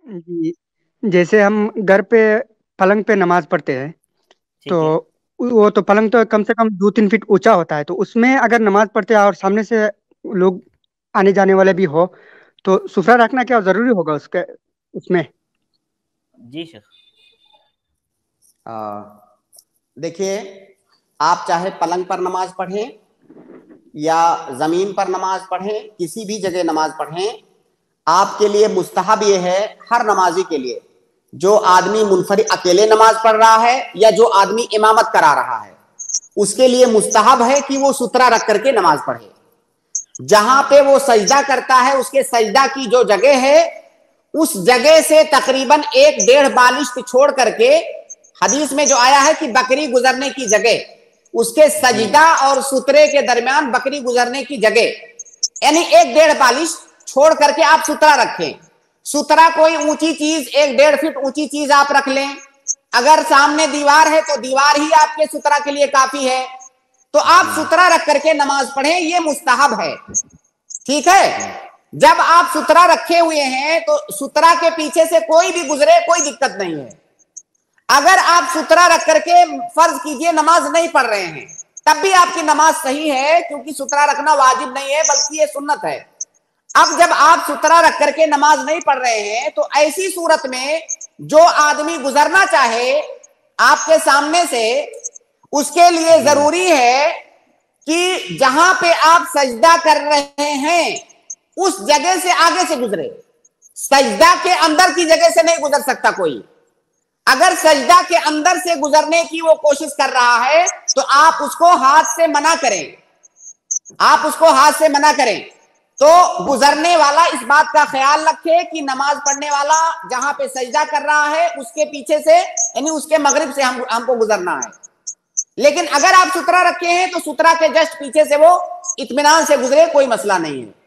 جی، جیسے ہم گھر پہ پلنگ پہ نماز پڑھتے ہیں تو ٹھیک ہے. وہ تو پلنگ تو کم سے کم 2-3 فٹ اونچا ہوتا ہے، تو اس میں اگر نماز پڑھتے ہیں اور سامنے سے لوگ آنے جانے والے بھی ہو تو ستھرا رکھنا کیا ضروری ہوگا اس میں؟ جی شیخ. دیکھیے، آپ چاہے پلنگ پر نماز پڑھیں یا زمین پر نماز پڑھیں، کسی بھی جگہ نماز پڑھیں، آپ کے لیے مستحب یہ ہے، ہر نمازی کے لیے، جو آدمی منفرد اکیلے نماز پڑھ رہا ہے یا جو آدمی امامت کرا رہا ہے، اس کے لیے مستحب ہے کہ وہ سترا رکھ کر کے نماز پڑھے. جہاں پہ وہ سجدہ کرتا ہے، اس کے سجدہ کی جو جگہ ہے، اس جگہ سے تقریباً 1-1.5 بالشت چھوڑ کر کے، حدیث میں جو آیا ہے کہ بکری گزرنے کی جگہ، اس کے جی سجدہ اور سترے کے درمیان بکری گزرنے کی جگہ، یعنی 1-1.5 بالش چھوڑ کر کے آپ سترا رکھیں. سترا کوئی اونچی چیز 1-1.5 فٹ اونچی چیز آپ رکھ لیں. اگر سامنے دیوار ہے تو دیوار ہی آپ کے سترا کے لیے کافی ہے. تو آپ جی سترا رکھ کر کے نماز پڑھیں، یہ مستحب ہے. ٹھیک ہے. جی جب آپ سترا رکھے ہوئے ہیں تو سترا کے پیچھے سے کوئی بھی گزرے کوئی دقت نہیں ہے. اگر آپ سترا رکھ کر کے فرض کیجئے نماز نہیں پڑھ رہے ہیں، تب بھی آپ کی نماز صحیح ہے، کیونکہ سترا رکھنا واجب نہیں ہے بلکہ یہ سنت ہے. اب جب آپ سترا رکھ کر کے نماز نہیں پڑھ رہے ہیں تو ایسی صورت میں جو آدمی گزرنا چاہے آپ کے سامنے سے، اس کے لیے جی ضروری ہے کہ جہاں پہ آپ سجدہ کر رہے ہیں اس جگہ سے آگے سے گزرے. سجدہ کے اندر کی جگہ سے نہیں گزر سکتا کوئی. اگر سجدہ کے اندر سے گزرنے کی وہ کوشش کر رہا ہے تو آپ اس کو ہاتھ سے منع کریں. آپ اس کو ہاتھ سے منع کریں. تو گزرنے والا اس بات کا خیال رکھے کہ نماز پڑھنے والا جہاں پہ سجدہ کر رہا ہے اس کے پیچھے سے، یعنی اس کے مغرب سے ہم کو گزرنا ہے. لیکن اگر آپ سترا رکھے ہیں تو سترا کے جسٹ پیچھے سے وہ اطمینان سے گزرے، کوئی مسئلہ نہیں ہے.